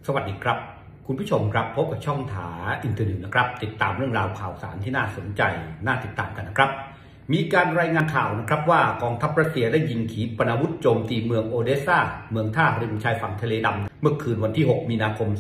สวัสดีครับคุณผู้ชมครับพบกับช่องถาอินเทอร์นิวนะครับติดตามเรื่องราวข่าวสารที่น่าสนใจน่าติดตามกันนะครับมีการรายงานข่าวนะครับว่ากองทัพรัสเซียได้ยิงขีปนาวุธโจมตีเมืองโอเดสซาเมืองท่าริมชายฝั่งทะเลดำเมื่อคืนวันที่ 6 มีนาคม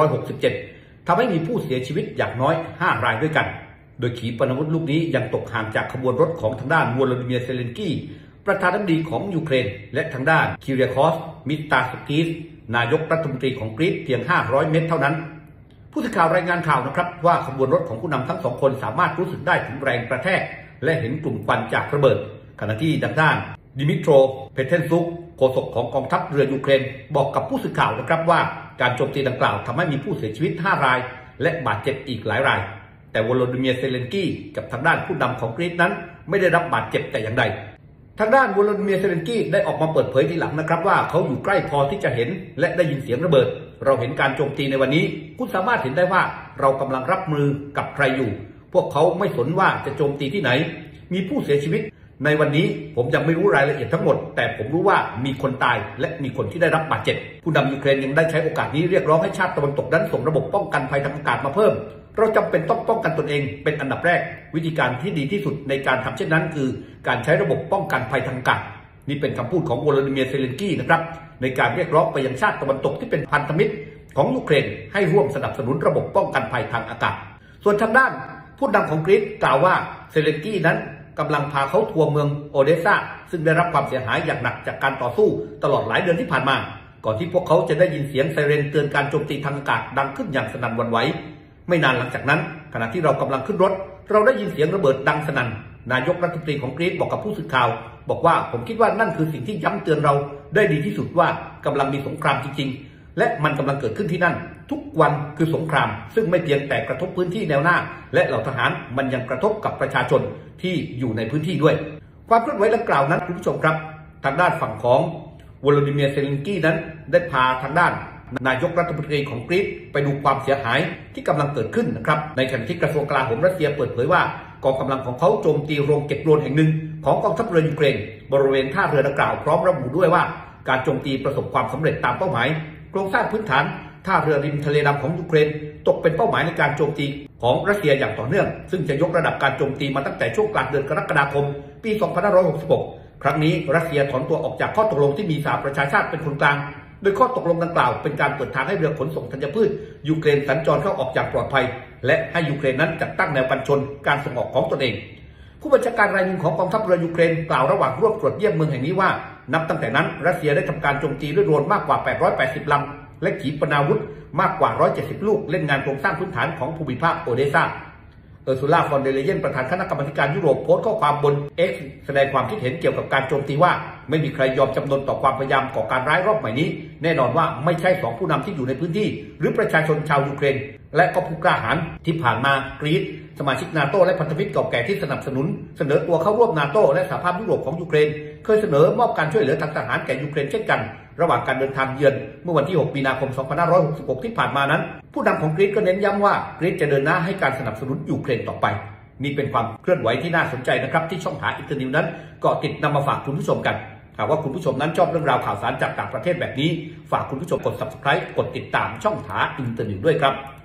2567 ทำให้มีผู้เสียชีวิตอย่างน้อย 5 รายด้วยกันโดยขีปนาวุธลูกนี้ยังตกห่างจากขบวนรถของทางด้านวโลดิเมียร์เซเลนกี้ประธานาธิบดีของยูเครนและทางด้านคิเรียคอสมิตาสกีสนายกรัฐมนตรีของกรีซเพียง 500 เมตรเท่านั้นผู้สื่อข่าวรายงานข่าวนะครับว่าขบวนรถของผู้นำทั้งสองคนสามารถรู้สึกได้ถึงแรงกระแทกและเห็นกลุ่มควันจากระเบิดขณะที่ด้านดิมิโตรเพเทนซุกโฆษกของกองทัพเรือยูเครนบอกกับผู้สื่อข่าวนะครับว่าการโจมตีดังกล่าวทำให้มีผู้เสียชีวิต 5 รายและบาดเจ็บอีกหลายรายแต่วโลดิเมียร์เซเลนกี้กับทางด้านผู้นำของกรีซนั้นไม่ได้รับบาดเจ็บแต่อย่างใดทางด้านวโลดิเมียร์เซเลนกี้ได้ออกมาเปิดเผยทีหลังนะครับว่าเขาอยู่ใกล้พอที่จะเห็นและได้ยินเสียงระเบิดเราเห็นการโจมตีในวันนี้คุณสามารถเห็นได้ว่าเรากำลังรับมือกับใครอยู่พวกเขาไม่สนว่าจะโจมตีที่ไหนมีผู้เสียชีวิตในวันนี้ผมยังไม่รู้รายละเอียดทั้งหมดแต่ผมรู้ว่ามีคนตายและมีคนที่ได้รับบาดเจ็บผู้นำยูเครนยังได้ใช้โอกาสนี้เรียกร้องให้ชาติตะวันตกนั้นส่งระบบป้องกันภัยทางอากาศมาเพิ่มเราจำเป็นต้องป้องกันตนเองเป็นอันดับแรกวิธีการที่ดีที่สุดในการทำเช่นนั้นคือการใช้ระบบป้องกันภัยทางอากาศนี่เป็นคำพูดของวโลดิเมียร์เซเลนกี้นะครับในการเรียกร้องไปยังชาติตะวันตกที่เป็นพันธมิตรของยูเครนให้ร่วมสนับสนุนระบบป้องกันภัยทางอากาศส่วนทางด้านผู้นำของกรีซกล่าวว่าเซเลนกี้นั้นกำลังพาเขาทัวร์เมืองโอเดสซาซึ่งได้รับความเสียหายอย่างหนักจากการต่อสู้ตลอดหลายเดือนที่ผ่านมาก่อนที่พวกเขาจะได้ยินเสียงไซเรนเตือนการโจมตีทางอากาศดังขึ้นอย่างสนั่นหวั่นไหวไม่นานหลังจากนั้นขณะที่เรากำลังขึ้นรถเราได้ยินเสียงระเบิดดังสนั่นนายกรัฐมนตรีของกรีซบอกกับผู้สื่อข่าวบอกว่าผมคิดว่านั่นคือสิ่งที่ย้ำเตือนเราได้ดีที่สุดว่ากำลังมีสงครามจริงๆและมันกำลังเกิดขึ้นที่นั่นทุกวันคือสงครามซึ่งไม่เพียงแต่กระทบพื้นที่แนวหน้าและเหล่าทหารมันยังกระทบกับประชาชนที่อยู่ในพื้นที่ด้วยความเคลื่อนไหวดังกล่าวนั้นคุณผู้ชมครับทางด้านฝั่งของวโลดิเมียร์เซเลนกี้นั้นได้พาทางด้านนายกรัฐมนตรีของกรีซไปดูความเสียหายที่กำลังเกิดขึ้นนะครับในขณะที่กระทรวงกลาโหมรัสเซียเปิดเผยว่ากองกำลังของเขาโจมตีโรงเก็บโดรนแห่งหนึ่งของกองทัพเรือยูเครนบริเวณท่าเรือดังกล่าวพร้อมระบุด้วยว่าการโจมตีประสบความสำเร็จตามเป้าหมายโครงสร้างพื้นฐานท่าเรือริมทะเลดำของยูเครนตกเป็นเป้าหมายในการโจมตีของรัสเซียอย่างต่อเนื่องซึ่งจะยกระดับการโจมตีมาตั้งแต่ช่วงกลางเดือนกรกฎาคมปี 2566 ครั้งนี้รัสเซียถอนตัวออกจากข้อตกลงที่มีสหประชาชาติเป็นคนกลางโดยข้อตกลงดังกล่าวเป็นการเปิดทางให้เรือขนส่งธัญพืชยูเครนสัญจรเข้าออกอย่างปลอดภัยและให้ยูเครนนั้นจัดตั้งแนวกันชนการส่งออกของตนเองผู้บัญชาการรายหนึ่งของกองทัพเรือยูเครนกล่าวระหว่างร่วมตรวจเยี่ยมเมืองแห่งนี้ว่านับตั้งแต่นั้นรัสเซียได้ทำการโจมตีด้วยโดรนมากกว่า880ลำและขีปนาวุธมากกว่า170ลูกเล่นงานโครงสร้างพื้นฐานของภูมิภาคโอเดสซาเออร์ซูล่าฟอนเดเลเยนประธานคณะกรรมการยุโรปโพสต์ข้อความบน X แสดงความคิดเห็นเกี่ยวกับการโจมตีว่าไม่มีใครยอมจำนนต่อความพยายามก่อการร้ายรอบใหม่นี้แน่นอนว่าไม่ใช่2ผู้นำที่อยู่ในพื้นที่หรือประชาชนชาวยูเครนและก็ผู้กล้าหาญที่ผ่านมากรีซสมาชิกนาโตและพันธมิตรเก่าแก่ที่สนับสนุนเสนอตัวเข้าร่วมนาโตและสหภาพยุโรปของยูเครนเคยเสนอมอบการช่วยเหลือทางทหารแก่ยูเครนเช่นกันระหว่างการเดินทางเยือนเมื่อวันที่ 6 มีนาคม 2566 ที่ผ่านมานั้นผู้นำของกรีซก็เน้นย้ำว่ากรีซจะเดินหน้าให้การสนับสนุนยูเครนต่อไปนี่เป็นความเคลื่อนไหวที่น่าสนใจนะครับที่ช่องถาอินเทอร์นิวนั้นก็ติดนำมาฝากคุณผู้ชมกันหากว่าคุณผู้ชมนั้นชอบเรื่องราวข่าวสารจากต่างประเทศแบบนี้ฝากคุณผู้ชมกด Subscribe กดติดตามช่องถาอินเทอร์นิวด้วยครับ